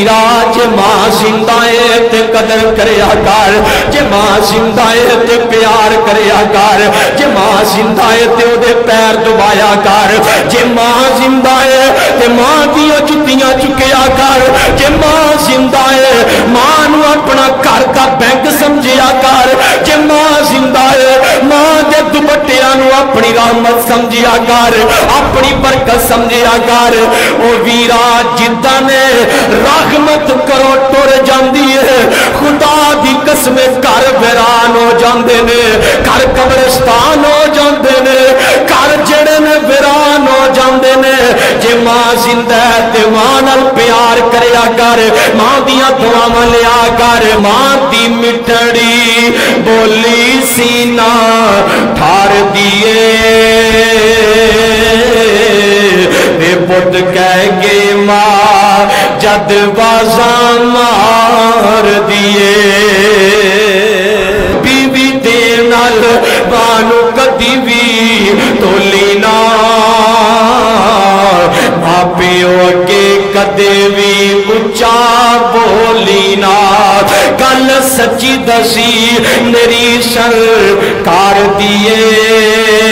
vera جے ماں زندہ ہے تے قدر کریا کر جے ماں زندہ ہے تے پیار کریا کر جے ماں زندہ ہے تے او دے پیر دبایا کر جے ماں زندہ ہے تے ماں دیاں جُتیاں چکیا کر جے ماں زندہ ہے ماں نو اپنا گھر دا بینک سمجھیا کر جے ماں زندہ ہے ماں دے دوپٹیاں نو اپنی رحمت سمجھیا کر اپنی برکت سمجھیا کر او ویرا جدہ نے رحمت کرو ٹر جاندی ہے خدا دی قسم گھر ویران ہو جاندے نے گھر قبرستان ہو جاندے نے گھر جڑے نے ویران ہو جاندے نے جے ماں زندہ ہے تے ماں نال پیار کریا کر ماں دیاں دعاواں لیا کر ماں دی مٹڑی بولی سینہ ٹھار دیے بے پت کہہ کے ماں جد بازاں مار دیے بیوی دے نال بانو کدی بھی تولی نہ ماں پیو کے کدے بھی اچا بولی نہ گل سچی دسی میری سرکار دیے